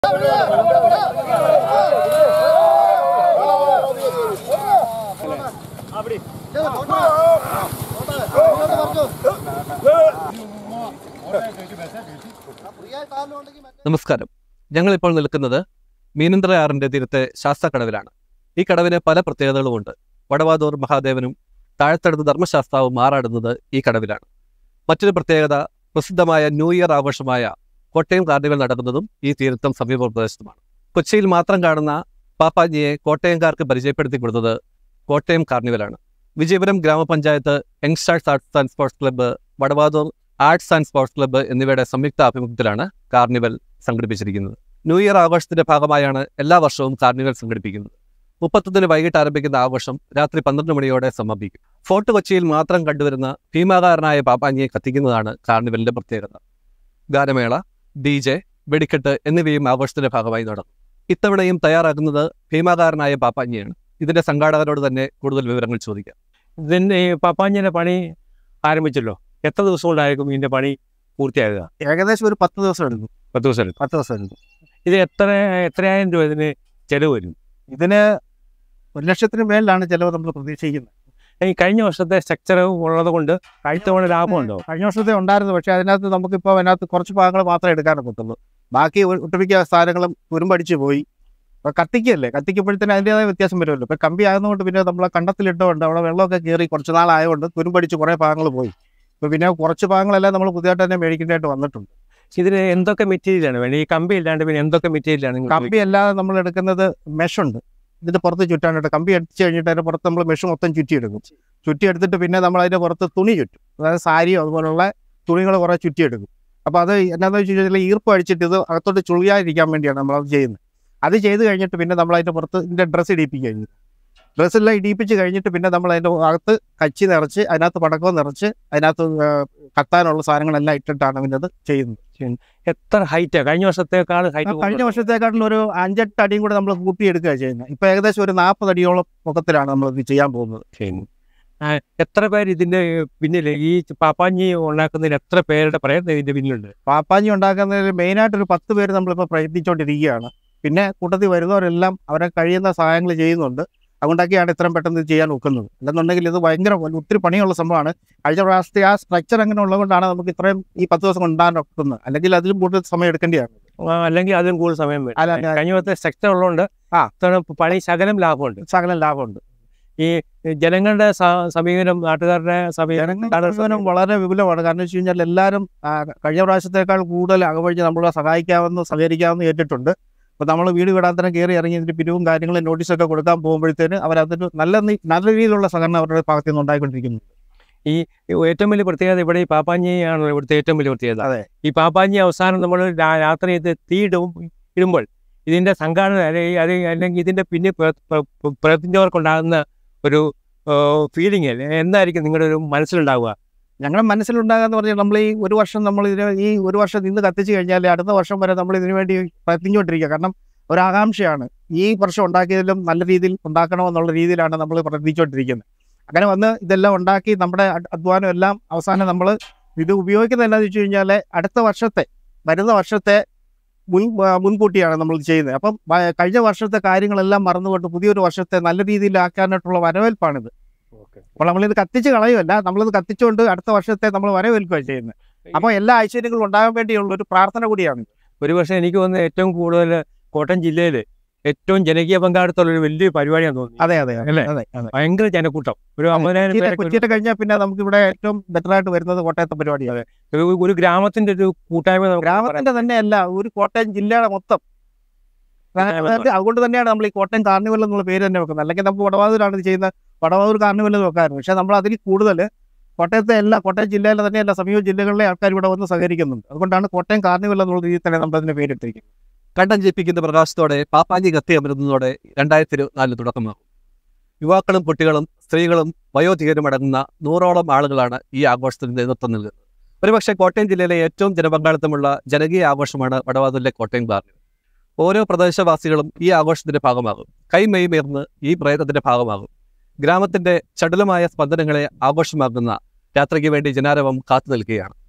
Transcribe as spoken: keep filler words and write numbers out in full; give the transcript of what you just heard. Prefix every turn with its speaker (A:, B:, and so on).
A: നമസ്കാരം. ഞങ്ങളിപ്പോൾ നിൽക്കുന്നത് മീനന്തറയാറിന്റെ തീരത്തെ ശാസ്താക്കടവിലാണ്. ഈ കടവിന് പല പ്രത്യേകതകളുമുണ്ട്. വടവാതൂർ മഹാദേവനും താഴത്തടുത്ത് ധർമ്മശാസ്താവും മാറാടുന്നത് ഈ കടവിലാണ്. മറ്റൊരു പ്രത്യേകത പ്രസിദ്ധമായ ന്യൂ ഇയർ ആഘോഷമായ കോട്ടയം കാർണിവൽ നടക്കുന്നതും ഈ തീരത്തും സമീപ പ്രദേശത്തുമാണ്. കൊച്ചിയിൽ മാത്രം കാണുന്ന പാപ്പാജിയെ കോട്ടയംകാർക്ക് പരിചയപ്പെടുത്തി കൊടുത്തത് കോട്ടയം കാർണിവലാണ്. വിജയപുരം ഗ്രാമപഞ്ചായത്ത് youngstars arts and sports club, Vadavathoor arts and sports club എന്നിവയുടെ സംയുക്ത ആഭിമുഖ്യത്തിലാണ് കാർണിവൽ സംഘടിപ്പിച്ചിരിക്കുന്നത്. ന്യൂ ഇയർ ആഘോഷത്തിന്റെ ഭാഗമായാണ് എല്ലാ വർഷവും കാർണിവൽ സംഘടിപ്പിക്കുന്നത്. മുപ്പത്തൊന്നിന് വൈകിട്ട് ആരംഭിക്കുന്ന ആഘോഷം രാത്രി പന്ത്രണ്ട് മണിയോടെ സമാപിക്കും. ഫോർട്ട് കൊച്ചിയിൽ മാത്രം കണ്ടുവരുന്ന ഭീമാകാരനായ പാപ്പാഞ്ഞിയെ കത്തിക്കുന്നതാണ് കാർണിവലിന്റെ പ്രത്യേകത. ഗാനമേള, ഡി ജെ, വെടിക്കെട്ട് എന്നിവയും ആഘോഷത്തിന്റെ ഭാഗമായി നടന്നു. ഇത്തവണയും തയ്യാറാക്കുന്നത് ഭീമാകാരനായ പാപ്പാഞ്ഞിയാണ്. ഇതിന്റെ സംഘാടകരോട് തന്നെ കൂടുതൽ വിവരങ്ങൾ ചോദിക്കാം.
B: ഇതിൻ്റെ ഈ പാപ്പാഞ്ഞിയുടെ പണി ആരംഭിച്ചല്ലോ, എത്ര ദിവസം കൊണ്ടായിരിക്കും ഇതിൻ്റെ പണി പൂർത്തിയാകുക?
C: ഏകദേശം ഒരു പത്ത് ദിവസം എടുക്കും.
B: പത്ത് ദിവസം എടുക്കും.
C: പത്ത് ദിവസം എടുക്കും.
B: ഇത് എത്ര എത്രയായിരം രൂപ ഇതിന് ചിലവ് വരും?
C: ഇതിന് ഒരു ലക്ഷത്തിന് മേലിലാണ് ചിലവ് നമ്മൾ പ്രതീക്ഷിക്കുന്നത്.
B: ഈ കഴിഞ്ഞ വർഷത്തെ സ്ട്രക്ചർ ഉള്ളത് കൊണ്ട് കഴിഞ്ഞ ലാഭമുണ്ടോ?
C: കഴിഞ്ഞ വർഷത്തെ ഉണ്ടായിരുന്നു, പക്ഷേ അതിനകത്ത് നമുക്കിപ്പോൾ അതിനകത്ത് കുറച്ച് ഭാഗങ്ങൾ മാത്രമേ എടുക്കാനൊക്കത്തുള്ളൂ. ബാക്കി ഒട്ടുമിക്ക സ്ഥാനങ്ങളും തുരുമ്പടിച്ച് പോയി. അപ്പോൾ കത്തിക്കല്ലേ, കത്തിക്കുമ്പോഴത്തേന് അതിൻ്റേതായ വ്യത്യാസം വരുമല്ലോ. ഇപ്പോൾ കമ്പി ആകുന്നതുകൊണ്ട് പിന്നെ നമ്മളെ കണ്ടത്തിലിട്ടുകൊണ്ട് അവിടെ വെള്ളമൊക്കെ കയറി കുറച്ച് നാളായതുകൊണ്ട് തുരുമ്പടിച്ച് കുറേ ഭാഗങ്ങൾ പോയി. ഇപ്പോൾ പിന്നെ കുറച്ച് ഭാഗങ്ങളെല്ലാം നമ്മൾ പുതിയതായിട്ട് തന്നെ മേടിക്കേണ്ടതായിട്ട് വന്നിട്ടുണ്ട്.
B: ഇതിന് എന്തൊക്കെ മെറ്റീരിയലാണ് വേണ്ടത്? ഈ കമ്പി ഇല്ലാണ്ട് പിന്നെ എന്തൊക്കെ മെറ്റീരിയലാണ്?
C: കമ്പി അല്ലാതെ നമ്മൾ എടുക്കുന്നത് മെഷുണ്ട്. ഇതിൻ്റെ പുറത്ത് ചുറ്റാനായിട്ട് കമ്പി അടിച്ച് കഴിഞ്ഞിട്ട് അതിൻ്റെ പുറത്ത് നമ്മൾ മെഷ് മൊത്തം ചുറ്റിയെടുക്കും. ചുറ്റിയെടുത്തിട്ട് പിന്നെ നമ്മൾ അതിൻ്റെ പുറത്ത് തുണി ചുറ്റും. അതായത് സാരിയോ അതുപോലുള്ള തുണികൾ കുറേ ചുറ്റിയെടുക്കും. അപ്പോൾ അത് എന്നാന്ന് വെച്ച് കഴിഞ്ഞാൽ ഈർപ്പം അടിച്ചിട്ട് ഇത് അകത്തോട്ട് ചുളിയാതിരിക്കാൻ വേണ്ടിയാണ് നമ്മളത് ചെയ്യുന്നത്. അത് ചെയ്ത് കഴിഞ്ഞിട്ട് പിന്നെ നമ്മൾ അതിൻ്റെ പുറത്ത് ഇതിൻ്റെ ഡ്രസ്സ് ഇടിപ്പിക്കുക കഴിഞ്ഞു. ഡ്രസ്സെല്ലാം ഇടിപ്പിച്ച് കഴിഞ്ഞിട്ട് പിന്നെ നമ്മൾ അതിൻ്റെ അകത്ത് കച്ചി നിറച്ച് അതിനകത്ത് പടക്കം നിറച്ച് അതിനകത്ത് കത്താനുള്ള സാധനങ്ങളെല്ലാം ഇട്ടിട്ടാണ് പിന്നെ അത് ചെയ്യുന്നത്.
B: എത്ര ഹൈറ്റാണ് കഴിഞ്ഞ വർഷത്തേക്കാൾ? ഹൈറ്റ്
C: കഴിഞ്ഞ വർഷത്തേക്കാട്ടിൽ ഒരു അഞ്ചെട്ട് അടിയും കൂടെ നമ്മൾ കൂട്ടിയെടുക്കുക ചെയ്യുന്നത്. ഇപ്പോൾ ഏകദേശം ഒരു നാൽപ്പത് അടിയോളം പൊക്കത്തിലാണ് നമ്മൾ ഇത് ചെയ്യാൻ പോകുന്നത്.
B: എത്ര പേര് ഇതിൻ്റെ പിന്നിൽ, ഈ പാപ്പാഞ്ഞി ഉണ്ടാക്കുന്നതിന് എത്ര പേരുടെ പ്രയത്നം ഇതിൻ്റെ പിന്നിലുണ്ട്?
C: പാപ്പാഞ്ഞി ഉണ്ടാക്കുന്നതിൽ മെയിനായിട്ടൊരു പത്ത് പേര് നമ്മളിപ്പോൾ പ്രയത്നിച്ചുകൊണ്ടിരിക്കുകയാണ്. പിന്നെ കൂട്ടത്തിൽ വരുന്നവരെല്ലാം അവരെ കഴിയുന്ന സഹായങ്ങൾ ചെയ്യുന്നുണ്ട്. അതുകൊണ്ടൊക്കെയാണ് ഇത്രയും പെട്ടെന്ന് ഇത് ചെയ്യാൻ ഒക്കുന്നത്. അല്ലെന്നുണ്ടെങ്കിൽ ഇത് ഭയങ്കര ഒത്തിരി പണിയുള്ള സംഭവമാണ്. കഴിഞ്ഞ പ്രാവശ്യത്തെ ആ സ്ട്രക്ചർ അങ്ങനെ ഉള്ളതുകൊണ്ടാണ് നമുക്ക് ഇത്രയും ഈ പത്ത് ദിവസം കൊണ്ടാൻ ഒക്കുന്നത്. അല്ലെങ്കിൽ അതിലും കൂടുതൽ സമയം എടുക്കേണ്ടിയാണ്.
B: അല്ലെങ്കിൽ അതിലും കൂടുതൽ സമയം വരും. കഴിഞ്ഞ വർഷത്തെ സ്ട്രക്ചർ ഉള്ളതുകൊണ്ട് ആ പണി ശകലം ലാഭമുണ്ട്.
C: ശകലം ലാഭമുണ്ട്.
B: ഈ ജനങ്ങളുടെ സമീപനം, നാട്ടുകാരുടെ
C: സമീപനം വളരെ വിപുലമാണ്. കാരണം വെച്ച് കഴിഞ്ഞാൽ എല്ലാവരും കഴിഞ്ഞ പ്രാവശ്യത്തേക്കാൾ കൂടുതൽ അകവഴിഞ്ഞ് നമ്മളെ സഹായിക്കാമെന്ന് സഹകരിക്കാമെന്ന് കേട്ടിട്ടുണ്ട്. അപ്പോൾ നമ്മൾ വീട് വിടാൻ തന്നെ കയറി ഇറങ്ങി ഇതിൻ്റെ പിരിവും കാര്യങ്ങളും നോട്ടീസൊക്കെ കൊടുക്കാൻ പോകുമ്പോഴത്തേന് അവരതിന് നല്ല നല്ല രീതിയിലുള്ള സഹകരണം അവരുടെ ഭാഗത്തു നിന്ന് ഉണ്ടായിക്കൊണ്ടിരിക്കുന്നു.
B: ഈ ഏറ്റവും വലിയ പ്രത്യേകത ഇവിടെ ഈ പാപ്പാഞ്ഞിയാണ് ഇവിടുത്തെ ഏറ്റവും വലിയ പ്രത്യേകത.
C: അതെ,
B: ഈ പാപ്പാഞ്ഞി അവസാനം നമ്മൾ രാത്രി ഇത് തീയിടും ഇടുമ്പോൾ ഇതിൻ്റെ സംഘാടന അല്ലെങ്കിൽ അല്ലെങ്കിൽ ഇതിൻ്റെ പിന്നെ പ്രവർത്തിച്ചവർക്കുണ്ടാകുന്ന ഒരു ഫീലിംഗ് അല്ലേ, എന്തായിരിക്കും നിങ്ങളുടെ ഒരു മനസ്സിലുണ്ടാവുക?
C: ഞങ്ങളുടെ മനസ്സിലുണ്ടാകാന്ന് പറഞ്ഞാൽ നമ്മൾ ഈ ഒരു വർഷം നമ്മൾ ഇതിന് ഈ ഒരു വർഷം നിന്ന് കത്തിച്ച് കഴിഞ്ഞാൽ അടുത്ത വർഷം വരെ നമ്മൾ ഇതിനു വേണ്ടി പ്രയത്നിച്ചുകൊണ്ടിരിക്കുക. കാരണം ഒരാകാംക്ഷയാണ് ഈ വർഷം ഉണ്ടാക്കിയതിലും നല്ല രീതിയിൽ ഉണ്ടാക്കണമെന്നുള്ള രീതിയിലാണ് നമ്മൾ പ്രയത്നിച്ചുകൊണ്ടിരിക്കുന്നത്. അങ്ങനെ വന്ന് ഇതെല്ലാം ഉണ്ടാക്കി നമ്മുടെ അധ്വാനം എല്ലാം അവസാനം നമ്മൾ ഇത് ഉപയോഗിക്കുന്നത് എന്താണെന്ന് വെച്ച് കഴിഞ്ഞാൽ അടുത്ത വർഷത്തെ വരുന്ന വർഷത്തെ മുൻ മുൻകൂട്ടിയാണ് നമ്മൾ ചെയ്യുന്നത്. അപ്പം കഴിഞ്ഞ വർഷത്തെ കാര്യങ്ങളെല്ലാം മറന്നുകൊണ്ട് പുതിയൊരു വർഷത്തെ നല്ല രീതിയിലാക്കാനായിട്ടുള്ള വരവേൽപ്പാണിത്. അപ്പോൾ നമ്മളിത് കത്തിച്ച് കളയുമല്ല, നമ്മളിത് കത്തിച്ചുകൊണ്ട് അടുത്ത വർഷത്തെ നമ്മൾ വരവേൽക്കുകയാണ് ചെയ്യുന്നത്. അപ്പോൾ എല്ലാ ഐശ്വര്യങ്ങളും ഉണ്ടാകാൻ വേണ്ടിയുള്ള ഒരു പ്രാർത്ഥന കൂടിയാണ്.
B: ഒരു പക്ഷേ എനിക്ക് തോന്നുന്നത് ഏറ്റവും കൂടുതൽ കോട്ടയം ജില്ലയിൽ ഏറ്റവും ജനകീയ പങ്കാളിത്തമുള്ള ഒരു വലിയ പരിപാടിയാണെന്ന് തോന്നുന്നു.
C: അതെ അതെ
B: അല്ലേ?
C: അതെ,
B: ഭയങ്കര ജനക്കൂട്ടം. ഒരു അമ്പതിനായിരം
C: കൊച്ചിയിട്ട് കഴിഞ്ഞാൽ പിന്നെ നമുക്ക് ഇവിടെ ഏറ്റവും ബെറ്റർ ആയിട്ട് വരുന്നത് കോട്ടയത്തെ പരിപാടിയാണ്.
B: ഒരു ഗ്രാമത്തിന്റെ ഒരു കൂട്ടായ്മ,
C: ഗ്രാമത്തിന്റെ തന്നെയല്ല, ഒരു കോട്ടയം ജില്ലയുടെ മൊത്തം. അതുകൊണ്ട് തന്നെയാണ് നമ്മൾ ഈ കോട്ടയം കാർണിവൽ എന്നുള്ള പേര് തന്നെ വെക്കുന്നത്. അല്ലെങ്കിൽ നമുക്ക് വടവാതൂരാണ് ഇത് ചെയ്യുന്ന, വടവാതൂർ കാർണിവൽ വെക്കാറുണ്ട്. പക്ഷേ നമ്മൾ അതിൽ കൂടുതൽ കോട്ടയത്തെ എല്ലാ കോട്ടയം ജില്ലയിലെ തന്നെ എല്ലാ സമീപ ജില്ലകളിലെ ആൾക്കാർ ഇവിടെ വന്ന് സഹകരിക്കുന്നുണ്ട്. അതുകൊണ്ടാണ് കോട്ടയം കാർണിവൽ എന്നുള്ള രീതിയിൽ തന്നെ നമ്മൾ അതിന് പേരെടുത്തിരിക്കുന്നത്.
A: കണ്ടം ജയിപ്പിക്കുന്ന പ്രകാശത്തോടെ പാപ്പാഞ്ഞി കത്തി അമരുന്നതോടെ രണ്ടായിരത്തി ഇരുപത്തിനാലിന് തുടക്കമാകും. യുവാക്കളും കുട്ടികളും സ്ത്രീകളും വയോധികരും അടങ്ങുന്ന നൂറോളം ആളുകളാണ് ഈ ആഘോഷത്തിന് നേതൃത്വം നൽകുന്നത്. ഒരുപക്ഷെ കോട്ടയം ജില്ലയിലെ ഏറ്റവും ജനപങ്കാളിത്തമുള്ള ജനകീയ ആഘോഷമാണ് വടവാതൂരിലെ കോട്ടയം കാർണിവൽ. ഓരോ പ്രദേശവാസികളും ഈ ആഘോഷത്തിന്റെ ഭാഗമാകും. കൈമെയ്മേർന്ന് ഈ പ്രയത്നത്തിന്റെ ഭാഗമാകും. ഗ്രാമത്തിന്റെ ചടുലമായ സ്പന്ദനങ്ങളെ ആഘോഷമാക്കുന്ന രാത്രിക്ക് വേണ്ടി ജനാരവം കാത്തു നിൽക്കുകയാണ്.